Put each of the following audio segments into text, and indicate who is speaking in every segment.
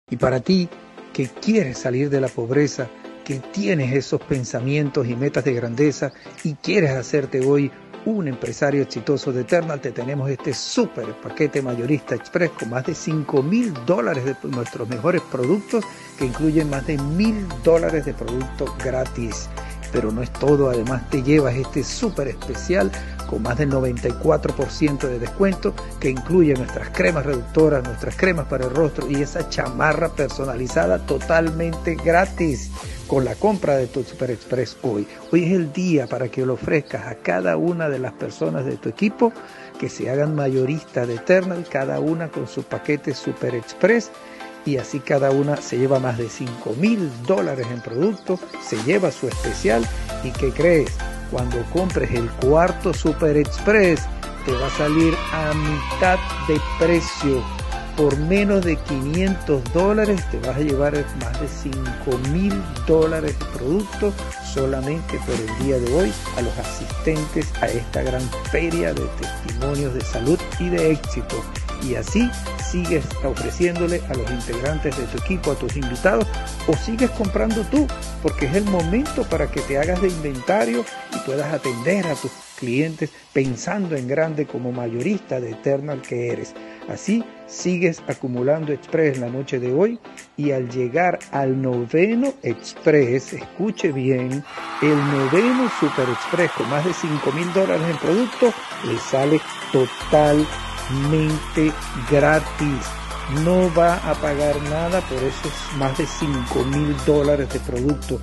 Speaker 1: Y para ti, que quieres salir de la pobreza, que tienes esos pensamientos y metas de grandeza y quieres hacerte hoy un empresario exitoso de Eternal, te tenemos este súper paquete mayorista express con más de $5,000 de nuestros mejores productos, que incluyen más de $1,000 de productos gratis. Pero no es todo, además te llevas este súper especial con más del 94% de descuento, que incluye nuestras cremas reductoras, nuestras cremas para el rostro y esa chamarra personalizada totalmente gratis con la compra de tu Super Express hoy. Hoy es el día para que lo ofrezcas a cada una de las personas de tu equipo que se hagan mayoristas de Eternal, cada una con su paquete Super Express. Y así cada una se lleva más de $5,000 en productos, se lleva su especial. ¿Y qué crees? Cuando compres el cuarto Super Express, te va a salir a mitad de precio. Por menos de $500 te vas a llevar más de $5,000 de productos solamente por el día de hoy a los asistentes a esta gran feria de testimonios de salud y de éxito. Y así sigues ofreciéndole a los integrantes de tu equipo, a tus invitados, o sigues comprando tú, porque es el momento para que te hagas de inventario y puedas atender a tus clientes pensando en grande como mayorista de Eternal que eres. Así sigues acumulando Express la noche de hoy, y al llegar al noveno Express, escuche bien, el noveno Super Express con más de $5,000 en productos le sale totalmente gratis. No va a pagar nada por esos más de $5,000 de productos,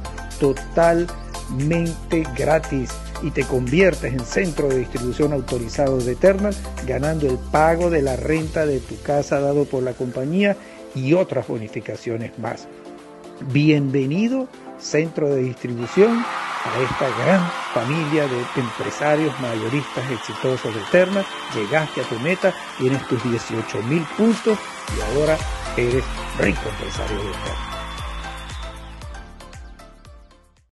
Speaker 1: totalmente gratis, y te conviertes en centro de distribución autorizado de Eternal, ganando el pago de la renta de tu casa dado por la compañía y otras bonificaciones más. Bienvenido, centro de distribución, a esta gran familia de empresarios mayoristas exitosos de Eternal. Llegaste a tu meta, tienes tus 18,000 puntos y ahora eres rico empresario de Eternal.